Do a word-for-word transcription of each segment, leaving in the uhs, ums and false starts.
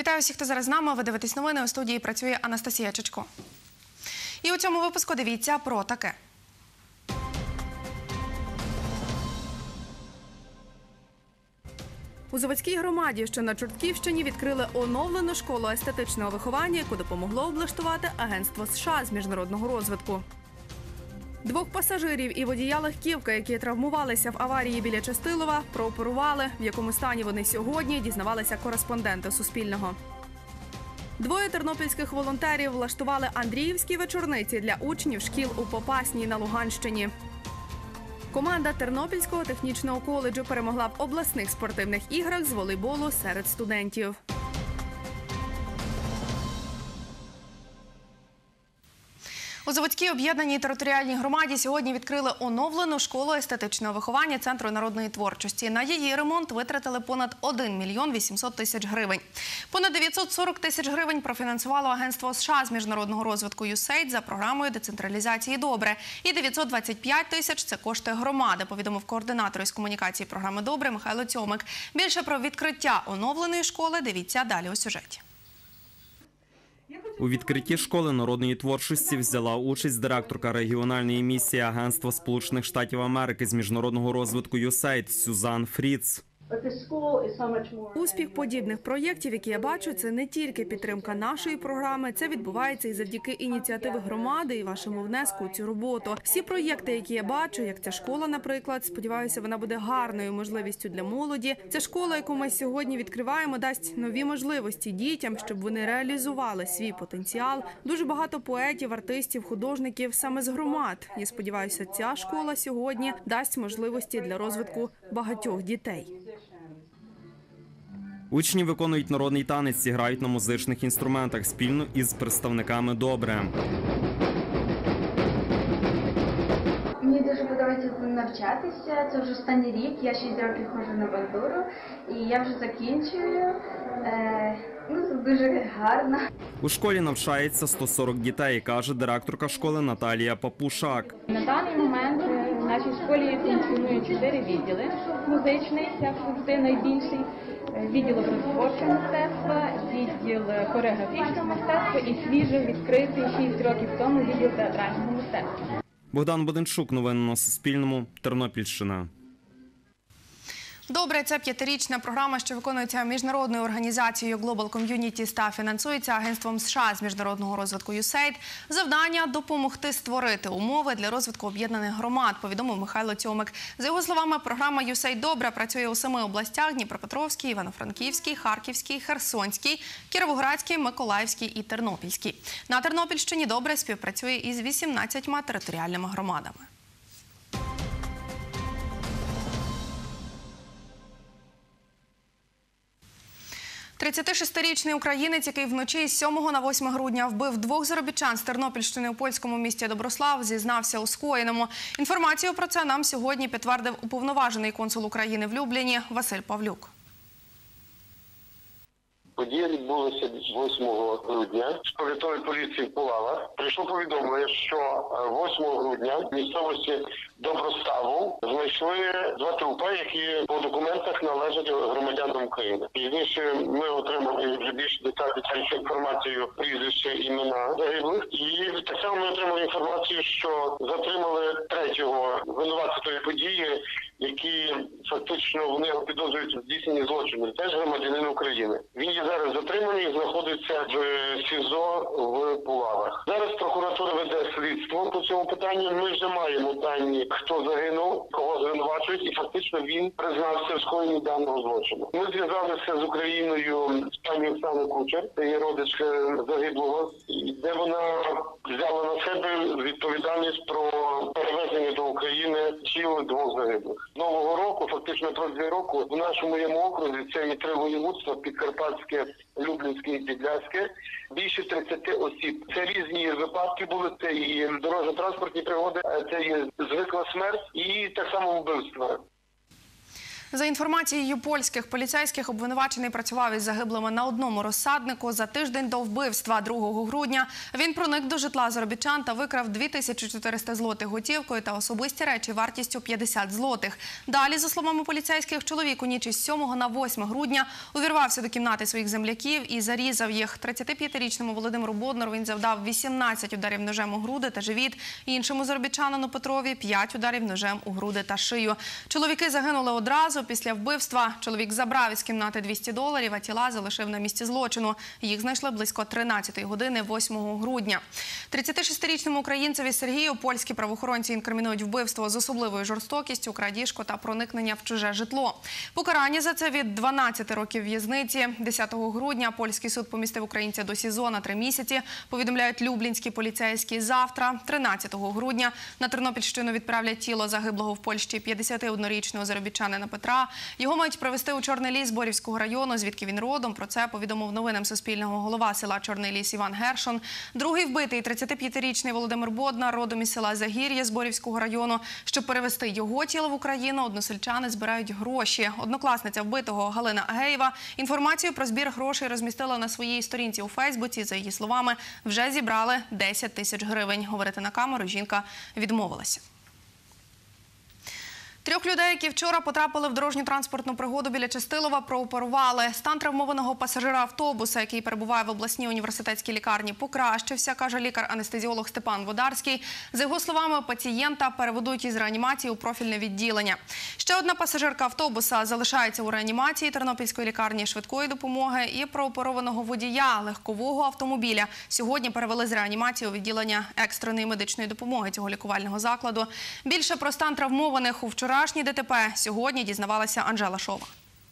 Вітаю всіх, хто зараз з нами. Ви дивитесь новини. У студії працює Анастасія Чичко. І у цьому випуску дивіться про таке. У Заводській громаді, що на Чортківщині, відкрили оновлену школу естетичного виховання, яку допомогло облаштувати Агентство США з міжнародного розвитку. Двох пасажирів і водія легківки, які травмувалися в аварії біля Чистилова, прооперували. В якому стані вони сьогодні, дізнавалися кореспонденти Суспільного. Двоє тернопільських волонтерів влаштували Андріївські вечорниці для учнів шкіл у Попасній на Луганщині. Команда Тернопільського технічного коледжу перемогла в обласних спортивних іграх з волейболу серед студентів. У Заводській об'єднаній територіальній громаді сьогодні відкрили оновлену школу естетичного виховання Центру народної творчості. На її ремонт витратили понад один мільйон вісімсот тисяч гривень. Понад дев'ятсот сорок тисяч гривень профінансувало Агентство США з міжнародного розвитку ю ес ей ай ді за програмою децентралізації «Добре». І дев'ятсот двадцять п'ять тисяч – це кошти громади, повідомив координатор із комунікації програми «Добре» Михайло Цьомик. Більше про відкриття оновленої школи дивіться далі у сюжеті. У відкритті школи народної творчості взяла участь директорка регіональної місії Агентства Сполучених Штатів Америки з міжнародного розвитку ю ес ей ай ді Сюзан Фріц. Успіх подібних проєктів, які я бачу, це не тільки підтримка нашої програми, це відбувається і завдяки ініціативи громади і вашому внеску у цю роботу. Всі проєкти, які я бачу, як ця школа, наприклад, сподіваюся, вона буде гарною можливістю для молоді. Ця школа, яку ми сьогодні відкриваємо, дасть нові можливості дітям, щоб вони реалізували свій потенціал. Дуже багато поетів, артистів, художників саме з громад. Я сподіваюся, ця школа сьогодні дасть можливості для розвитку багатьох дітей. Учні виконують народний танець і грають на музичних інструментах спільно із представниками «Добре». Мені дуже подобається навчатися. Це вже останній рік. Я шість років ходжу на бандуру і я вже закінчую. Е, ну, це дуже гарно. У школі навчається сто сорок дітей, каже директорка школи Наталія Папушак. На даний момент в нашій школі функціонують чотири відділи. Музичний, як завжди, найбільший. Відділ образотворчого мистецтва, відділ хореографічного мистецтва і свіжо відкритий шість років тому відділ театрального мистецтва. Богдан Боденчук, новини на Суспільному, Тернопільщина. «Добре» – це п'ятирічна програма, що виконується міжнародною організацією Global Communities та фінансується Агентством США з міжнародного розвитку ю ес ей ай ді. Завдання – допомогти створити умови для розвитку об'єднаних громад, повідомив Михайло Цьомик. За його словами, програма ю ес ей ай ді «Добре» працює у семи областях – Дніпропетровській, Івано-Франківській, Харківській, Херсонській, Кіровоградській, Миколаївській і Тернопільській. На Тернопільщині «Добре» співпрацює із вісімнадцятьма територіальними громадами. тридцятишестирічний українець, який вночі з сьомого на восьме грудня вбив двох заробітчан з Тернопільщини у польському місті Доброслав, зізнався у скоєному. Інформацію про це нам сьогодні підтвердив уповноважений консул України в Любліні Василь Павлюк. Подія відбулася восьмого грудня. З повітової поліції в Пулавах прийшло повідомлення, що восьмого грудня в місцевості Доброставу знайшли два трупи, які по документах належать громадянам України. Пізніше ми отримали вже більш детальнішу інформацію, прізвище, імена загиблих. І так само ми отримали інформацію, що затримали третього винуватця тої події, які фактично вони його підозрюють в здійсненні злочину. Теж громадянин України. Він є зараз затриманий і знаходиться в СІЗО в Пулавах. Зараз прокуратура веде слідство по цьому питанню. Ми вже маємо дані, хто загинув, кого звинувачують, і фактично він признався в скоєнні даного злочину. Ми зв'язалися з Україною, з пані Оксаною Кучер, це є родичка загиблого, де вона взяла на себе відповідальність про перевезення до України тіл двох загиблих. Нового року, фактично протягом року, в нашому окрузі, це є три воєводства, Підкарпатське, Люблінське і Підляське, більше тридцяти осіб. Це різні випадки були, це і дорожньо-транспортні пригоди, це є звикла смерть і так само вбивства. За інформацією польських поліцейських, обвинувачений працював із загиблими на одному розсаднику. За тиждень до вбивства другого грудня він проник до житла заробітчан та викрав дві тисячі чотириста злотих готівкою та особисті речі вартістю п'ятдесят злотих. Далі, за словами поліцейських, чоловік у ніч із сьомого на восьме грудня увірвався до кімнати своїх земляків і зарізав їх. тридцятип'ятирічному Володимиру Боднару він завдав вісімнадцять ударів ножем у груди та живіт. Іншому заробітчанину Петрові п'ять ударів ножем у груди та шию. Чоловіки загинули одразу. Після вбивства чоловік забрав із кімнати двісті доларів, а тіла залишив на місці злочину. Їх знайшли близько тринадцятої години восьмого грудня. тридцятишестирічному українцеві Сергію польські правоохоронці інкримінують вбивство з особливою жорстокістю, крадіжку та проникнення в чуже житло. Покарання за це від дванадцяти років в'язниці. десятого грудня польський суд помістив українця до СІЗО на три місяці, повідомляють люблінські поліцейські. Завтра, тринадцятого грудня, на Тернопільщину відправлять тіло загиблого в Польщі п'ятдесятиоднорічного заробітчанина Петра. Його мають привезти у Чорний Ліс Борівського району, звідки він родом. Про це повідомив новинам Суспільного голова села Чорний Ліс Іван Гершон. Другий вбитий, тридцятип'ятирічний Володимир Боднар, родом із села Загір'я з Борівського району. Щоб перевезти його тіло в Україну, односельчани збирають гроші. Однокласниця вбитого Галина Агеєва інформацію про збір грошей розмістила на своїй сторінці у Фейсбуці. За її словами, вже зібрали десять тисяч гривень. Говорити на камеру жінка відмовилася. Трьох людей, які вчора потрапили в дорожньо-транспортну пригоду біля Чистилова, прооперували. Стан травмованого пасажира автобуса, який перебуває в обласній університетській лікарні, покращився, каже лікар-анестезіолог Степан Водарський. За його словами, пацієнта переведуть із реанімації у профільне відділення. Ще одна пасажирка автобуса залишається у реанімації Тернопільської лікарні швидкої допомоги і прооперованого водія легкового автомобіля сьогодні перевели з реанімації у відділення екстреної медичної допомоги цього лікувального закладу. Більше про стан травмованих у вчора Вчорашнє ДТП сьогодні дізнавалася Анжела Шова.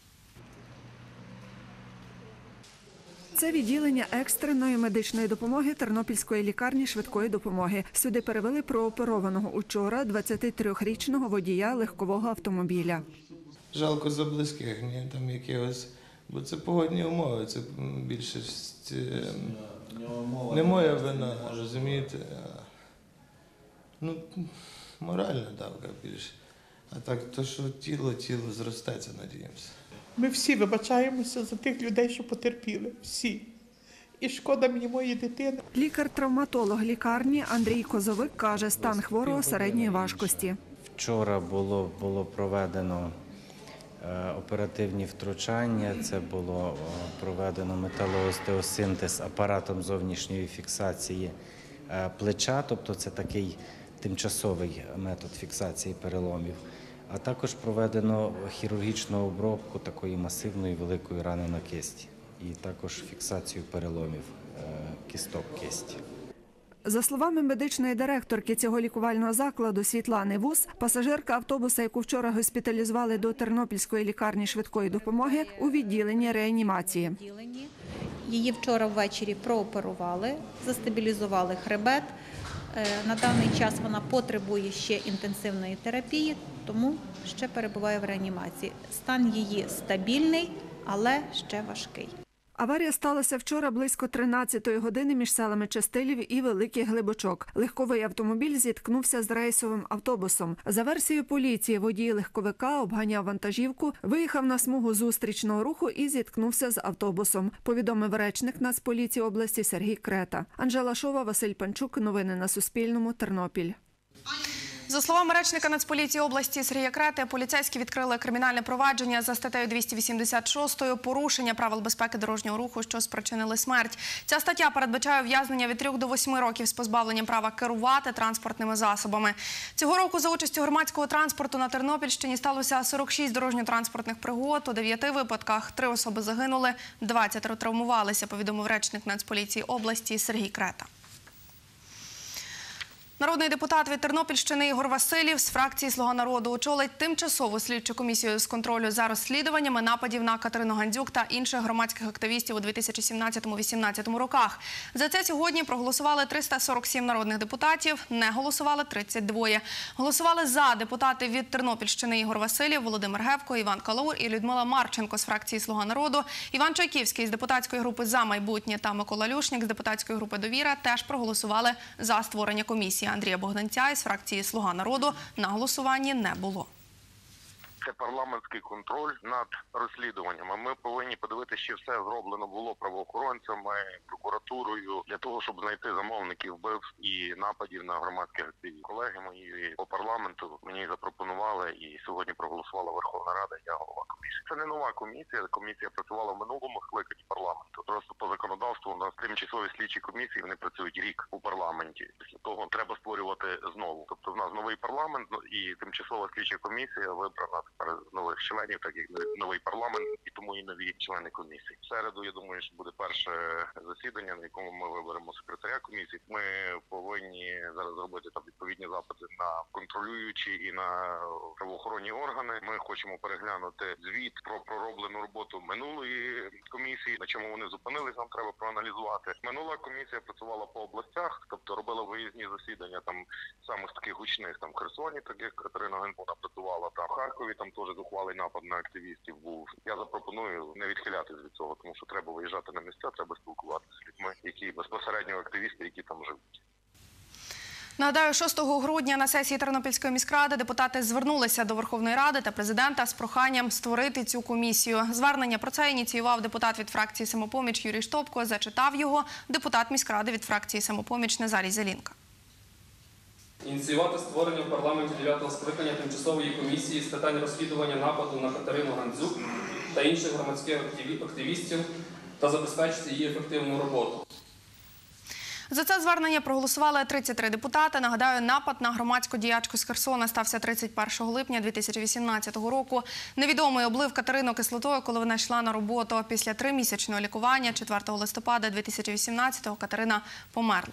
Це відділення екстреної медичної допомоги Тернопільської лікарні швидкої допомоги. Сюди перевели прооперованого учора двадцятитрирічного водія легкового автомобіля. Жалко за близьких, ні, там якихось, бо це погодні умови, це більше не моя вина, розумієте. Ну, моральна давка більше. А так, то, що тіло, тіло зростеться, надіємося. Ми всі вибачаємося за тих людей, що потерпіли. Всі. І шкода мені моєї дитини. Лікар-травматолог лікарні Андрій Козовик каже, стан хворого середньої важкості. Вчора було, було проведено е, оперативні втручання. Це було е, проведено металоостеосинтез апаратом зовнішньої фіксації е, плеча, тобто це такий тимчасовий метод фіксації переломів, а також проведено хірургічну обробку такої масивної великої рани на кисті і також фіксацію переломів кісток кисті. За словами медичної директорки цього лікувального закладу Світлани Вус, пасажирка автобуса, яку вчора госпіталізували до Тернопільської лікарні швидкої допомоги, у відділенні реанімації. Її вчора ввечері прооперували, застабілізували хребет. На даний час вона потребує ще інтенсивної терапії, тому ще перебуває в реанімації. Стан її стабільний, але ще важкий. Аварія сталася вчора близько тринадцятої години між селами Чистилів і Великий Глибочок. Легковий автомобіль зіткнувся з рейсовим автобусом. За версією поліції, водій легковика обганяв вантажівку, виїхав на смугу зустрічного руху і зіткнувся з автобусом, повідомив речник Нацполіції області Сергій Крета. Анжела Шова, Василь Панчук. Новини на Суспільному. Тернопіль. За словами речника Нацполіції області Сергія Крети, поліцейські відкрили кримінальне провадження за статтею двісті вісімдесят шість «Порушення правил безпеки дорожнього руху, що спричинили смерть». Ця стаття передбачає ув'язнення від трьох до восьми років з позбавленням права керувати транспортними засобами. Цього року за участю громадського транспорту на Тернопільщині сталося сорок шість дорожньо-транспортних пригод. У дев'яти випадках три особи загинули, двадцять травмувалися, повідомив речник Нацполіції області Сергій Крета. Народний депутат від Тернопільщини Ігор Василів з фракції «Слуга народу» очолить тимчасову слідчу комісію з контролю за розслідуваннями нападів на Катерину Гандзюк та інших громадських активістів у дві тисячі сімнадцятому - дві тисячі вісімнадцятому роках. За це сьогодні проголосували триста сорок сім народних депутатів, не голосували тридцять два. Голосували за депутати від Тернопільщини Ігор Василів, Володимир Гевко, Іван Калаур і Людмила Марченко з фракції «Слуга народу». Іван Чайківський з депутатської групи «За майбутнє» та Микола Люшняк з депутатської групи «Довіра» теж проголосували за створення комісії. Андрія Богданця із фракції «Слуга народу» на голосуванні не було. це парламентський контроль над розслідуваннями. Ми повинні подивитися, що все зроблено було правоохоронцями, прокуратурою, для того, щоб знайти замовників вбивств і нападів на громадських активістів. Колеги мої по парламенту мені запропонували і сьогодні проголосувала Верховна Рада, я голова комісії. Це не нова комісія, комісія працювала в минулому скликанні парламенту. Просто по законодавству у нас тимчасові слідчі комісії, вони працюють рік у парламенті. Після того треба створювати знову. Тобто в нас новий парламент і тимчасова слідча комісія вибрана тепер з нових членів, так як новий парламент, і тому і нові члени комісії. В середу, я думаю, що буде перше засідання, на якому ми виберемо секретаря комісії. Ми повинні зараз зробити там відповідні запити на контролюючі і на правоохоронні органи. Ми хочемо переглянути звіт про пророблену роботу минулої комісії, на чому вони зупинились, нам треба проаналізувати. Минула комісія працювала по областях, тобто робила виїзні засідання там самих таких гучних, там в Херсоні, так як Катерина Генбуна працювала, там в Харкові, там теж зухвалий напад на активістів був. Я запропоную не відхилятись від цього, тому що треба виїжджати на місця, треба спілкуватися з людьми, які безпосередньо активісти, які там живуть. Нагадаю, шостого грудня на сесії Тернопільської міськради депутати звернулися до Верховної Ради та президента з проханням створити цю комісію. Звернення про це ініціював депутат від фракції «Самопоміч» Юрій Штопко. Зачитав його депутат міськради від фракції «Самопоміч» Назарій Зелінка. Ініціювати створення в парламенті дев'ятого скликання тимчасової комісії з питань розслідування нападу на Катерину Гандзюк та інших громадських активістів та забезпечити її ефективну роботу. За це звернення проголосували тридцять три депутати. Нагадаю, напад на громадську діячку з Херсона стався тридцять першого липня дві тисячі вісімнадцятого року. Невідомий облив Катерину кислотою, коли вона йшла на роботу. Після тримісячного лікування четвертого листопада дві тисячі вісімнадцятого Катерина померла.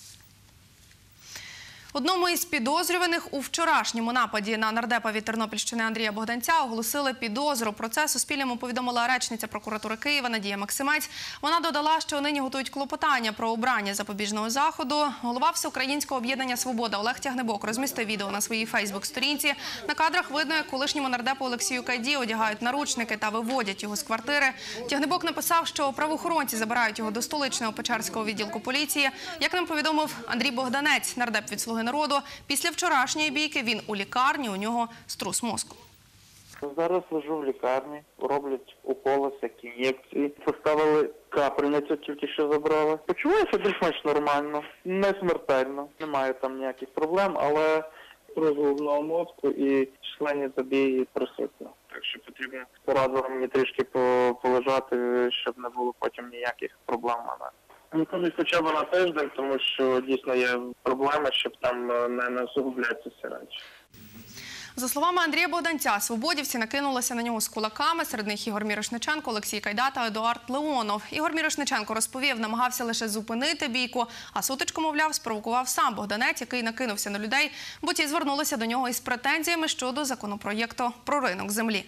Одному із підозрюваних у вчорашньому нападі на нардепа від Тернопільщини Андрія Богданця оголосили підозру. Про це Суспільному повідомила речниця прокуратури Києва Надія Максимець. Вона додала, що нині готують клопотання про обрання запобіжного заходу. Голова Всеукраїнського об'єднання «Свобода» Олег Тягнебок розмістив відео на своїй фейсбук-сторінці. На кадрах видно, як колишньому нардепу Олексію Кайді одягають наручники та виводять його з квартири. Тягнебок написав, що правоохоронці забирають його до столичного Печерського відділку поліції. Як нам повідомив Андрій Богданець, нардеп від «Слуги народу», після вчорашньої бійки він у лікарні, у нього струс мозку. Зараз лежу в лікарні, роблять уколи, всякі ін'єкції. Поставили капельницю, тільки що забрали. Почуваюся більш-менш нормально, не смертельно, немає там ніяких проблем, але струс головного мозку і численні забії присутні. Так що потрібно порадили мені трішки полежати, щоб не було потім ніяких проблем у мене. Кажуть, хоча б на тиждень, тому що дійсно є проблеми, щоб там не, не усугублятися ці речі. За словами Андрія Богданця, свободівці накинулися на нього з кулаками, серед них Ігор Мірошниченко, Олексій Кайда та Едуард Леонов. Ігор Мірошниченко розповів, намагався лише зупинити бійку, а сутичку, мовляв, спровокував сам Богданець, який накинувся на людей, бо ті звернулися до нього із претензіями щодо законопроєкту про ринок землі.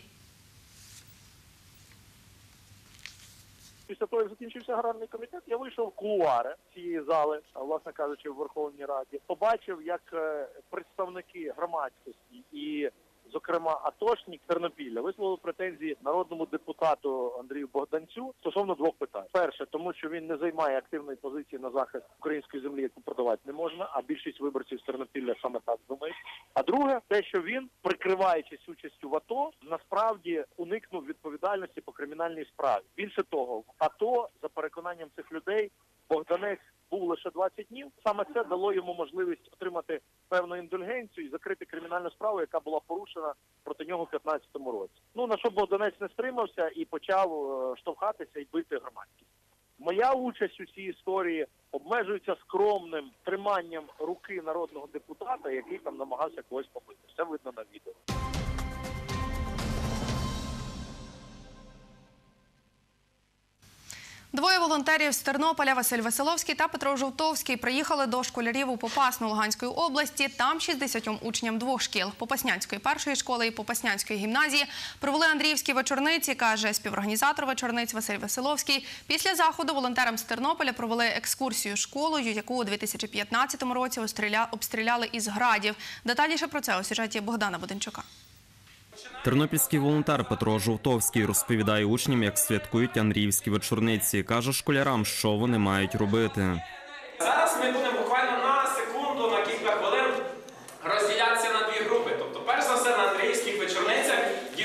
Після того, як закінчився аграрний комітет, я вийшов в кулуари цієї зали, власне кажучи, в Верховній Раді. Побачив, як представники громадськості і, зокрема, атошник Тернопілля висловили претензії народному депутату Андрію Богданцю стосовно двох питань. Перше, тому що він не займає активної позиції на захист української землі, яку продавати не можна, а більшість виборців з Тернопілля саме так думають. А друге, те, що він, прикриваючись участю в АТО, насправді уникнув відповідальності по кримінальній справі. Більше того, в АТО, за переконанням цих людей, Богданець був лише двадцять днів. Саме це дало йому можливість отримати певну індульгенцію і закрити кримінальну справу, яка була порушена проти нього в п'ятнадцятому році. Ну, на що Богданець не стримався і почав штовхатися і бити громадськість. Моя участь у цій історії обмежується скромним триманням руки народного депутата, який там намагався когось побити. Все видно на відео. Двоє волонтерів з Тернополя, Василь Веселовський та Петро Жовтовський, приїхали до школярів у Попасну Луганської області. Там шістдесятьом учням двох шкіл – Попаснянської першої школи і Попаснянської гімназії – провели андріївські вечорниці, каже співорганізатор вечорниць Василь Веселовський. Після заходу волонтерам з Тернополя провели екскурсію школою, яку у дві тисячі п'ятнадцятому році обстріляли із градів. Детальніше про це у сюжеті Богдана Буденчука. Тернопільський волонтер Петро Жовтовський розповідає учням, як святкують андріївські вечорниці. Каже школярам, що вони мають робити. Зараз ми будемо буквально на секунду, на кілька хвилин розділятися на дві групи. Тобто, перш за все, на андріївських вечорницях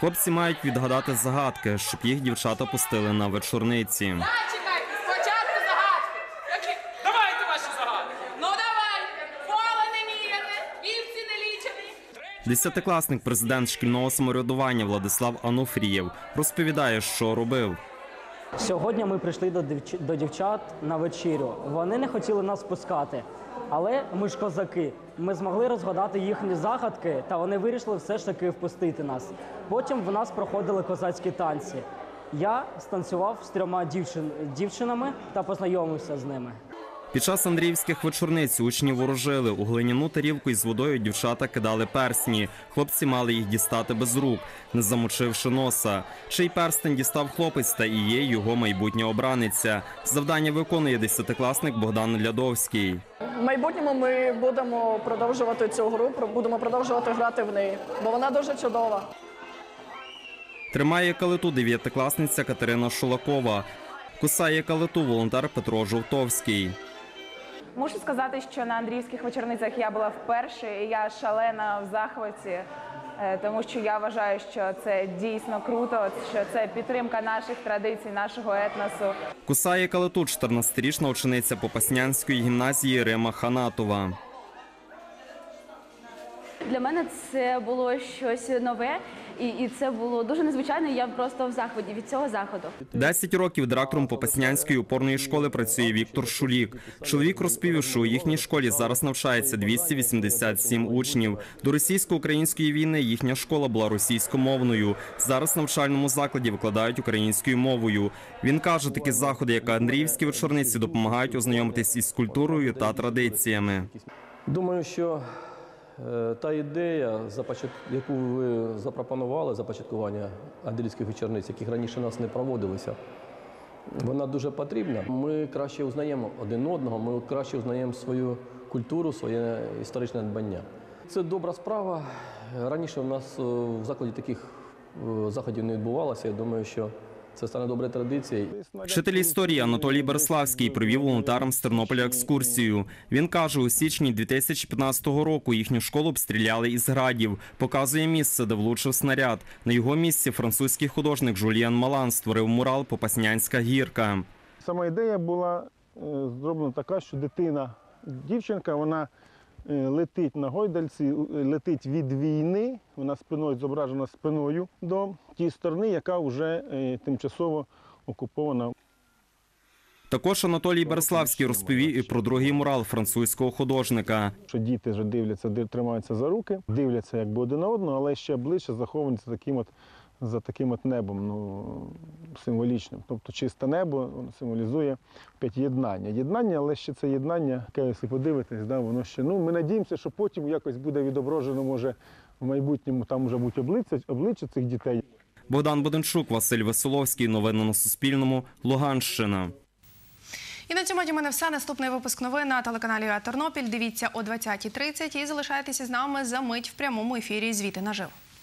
Хлопці мають відгадати загадки, щоб їх дівчата пустили на вечорниці. Чекайте, спочатку загадки. Які? Давайте ваші загадки. Ну давайте. Поле не міряти, вівці не лічені. Десятикласник, президент шкільного самоврядування Владислав Анофрієв розповідає, що робив. Сьогодні ми прийшли до, дівч... до дівчат на вечерю. Вони не хотіли нас пускати, але ми ж козаки. Ми змогли розгадати їхні загадки, та вони вирішили все ж таки впустити нас. Потім в нас проходили козацькі танці. Я станцював з трьома дівчин... дівчинами та познайомився з ними. Під час андріївських вечорниць учні ворожили. У глиняну тарілку із водою дівчата кидали персні. Хлопці мали їх дістати без рук, не замочивши носа. Чий перстень дістав хлопець, та і є його майбутня обраниця. Завдання виконує десятикласник Богдан Лядовський. В майбутньому ми будемо продовжувати цю гру, будемо продовжувати грати в неї, бо вона дуже чудова. Тримає калиту дев'ятикласниця Катерина Шулакова. Кусає калиту волонтер Петро Жовтовський. Мушу сказати, що на андріївських вечорницях я була вперше, і я шалена в захваті, тому що я вважаю, що це дійсно круто, що це підтримка наших традицій, нашого етносу. Кусає калиту чотирнадцятирічна учениця Попаснянської гімназії Рима Ханатова. Для мене це було щось нове, і, і це було дуже незвичайно, я просто в захваті від цього заходу. Десять років директором Попаснянської опорної школи працює Віктор Шулік. Чоловік розповів, що у їхній школі зараз навчається двісті вісімдесят сім учнів. До російсько-української війни їхня школа була російськомовною. Зараз в навчальному закладі викладають українською мовою. Він каже, такі заходи, як андріївські вечорниці, допомагають ознайомитись із культурою та традиціями. Думаю, що та ідея, яку ви запропонували, започаткування андріївських вечорниць, яких раніше у нас не проводилися, вона дуже потрібна. Ми краще узнаємо один одного, ми краще узнаємо свою культуру, своє історичне надбання. Це добра справа. Раніше у нас в закладі таких заходів не відбувалося. Я думаю, що це стане доброю традицією. Вчитель історії Анатолій Береславський провів волонтерам з Тернополя екскурсію. Він каже, у січні дві тисячі п'ятнадцятого року їхню школу обстріляли із градів. Показує місце, де влучив снаряд. На його місці французький художник Жульєн Малан створив мурал «Попаснянська гірка». Сама ідея була зроблена така, що дитина, дівчинка, вона летить на гойдальці, летить від війни, вона спиною зображена спиною до тієї сторони, яка вже тимчасово окупована. Також Анатолій Береславський розповів і про другий мурал французького художника. Що діти вже дивляться, тримаються за руки, дивляться якби один на одного, але ще ближче заховані за таким от, за таким от небом, ну, символічним. Тобто чисте небо символізує опять єднання. Єднання, але ще це єднання, якщо подивитись, да, воно ще, ну, ми надіємося, що потім якось буде відображено, може, в майбутньому там вже будуть обличчя, обличчя цих дітей. Богдан Боденчук, Василь Веселовський. Новини на Суспільному. Луганщина. І на цьому у мене все. Наступний випуск новин на телеканалі Тернопіль. Дивіться о двадцятій тридцять і залишайтеся з нами за мить в прямому ефірі «Звіти наживо».